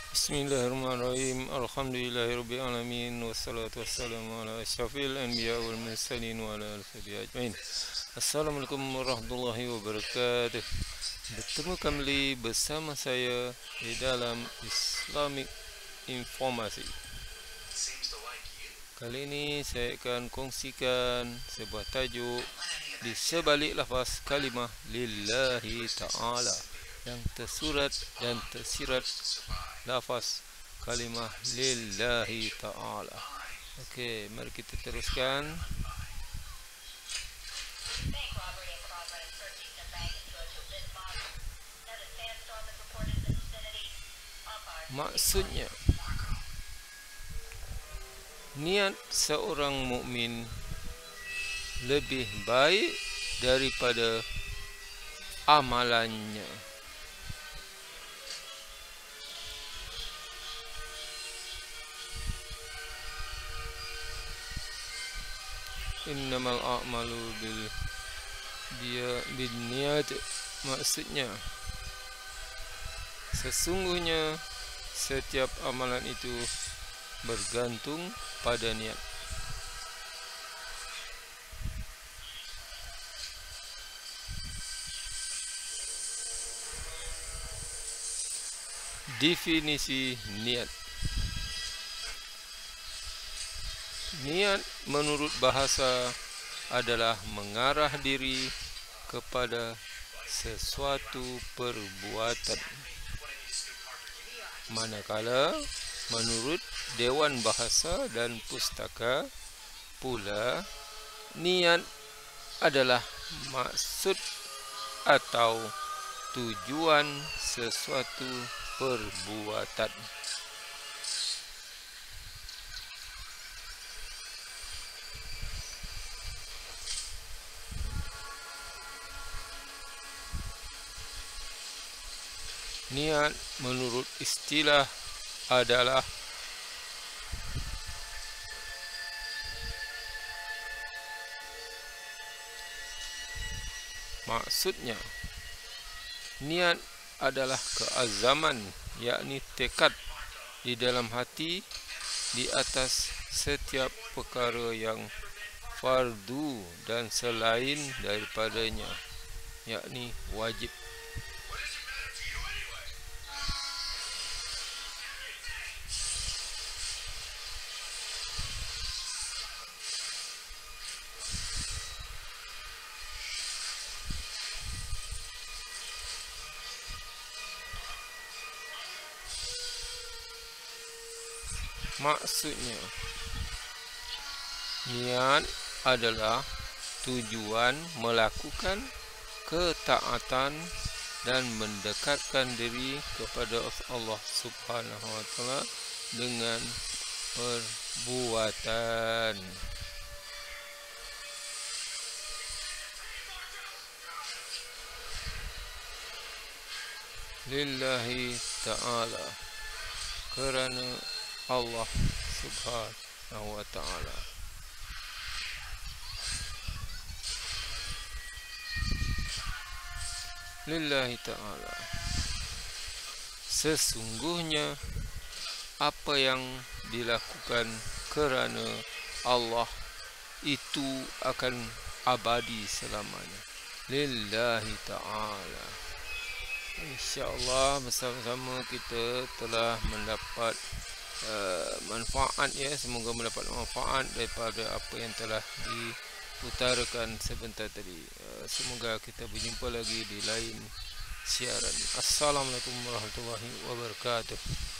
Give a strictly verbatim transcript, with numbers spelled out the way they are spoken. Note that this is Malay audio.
Bismillahirrahmanirrahim. Alhamdulillahirabbil alamin wassalatu wassalamu ala asyrafil anbiya wal mursalin wa ala alihi ajmain. Assalamualaikum warahmatullahi wabarakatuh. Bertemu kembali bersama saya di dalam Islamic Informasi. Kali ini saya akan kongsikan sebuah tajuk di sebalik lafaz kalimah lillahi ta'ala yang tersurat dan tersirat lafaz kalimah lillahi ta'ala. Okey, mari kita teruskan. Maksudnya, niat seorang mukmin lebih baik daripada amalannya. Innamal a'malu bil dia bin niat. Maksudnya, sesungguhnya setiap amalan itu bergantung pada niat. Definisi niat. Niat menurut bahasa adalah mengarah diri kepada sesuatu perbuatan. Manakala menurut Dewan Bahasa dan Pustaka pula, niat adalah maksud atau tujuan sesuatu perbuatan. Niat menurut istilah adalah maksudnya, niat adalah keazaman, yakni tekad di dalam hati di atas setiap perkara yang fardu dan selain daripadanya, yakni wajib. Maksudnya, niat adalah tujuan melakukan ketaatan dan mendekatkan diri kepada Allah Subhanahu wa taala dengan perbuatan. Lillahi ta'ala, kerana Allah Subhanahu wa ta'ala. Lillahi ta'ala, sesungguhnya apa yang dilakukan kerana Allah itu akan abadi selamanya. Lillahi ta'ala. InsyaAllah bersama-sama kita telah mendapat uh, manfaat, ya. Semoga mendapat manfaat daripada apa yang telah diutarakan sebentar tadi. uh, Semoga kita berjumpa lagi di lain siaran. Assalamualaikum warahmatullahi wabarakatuh.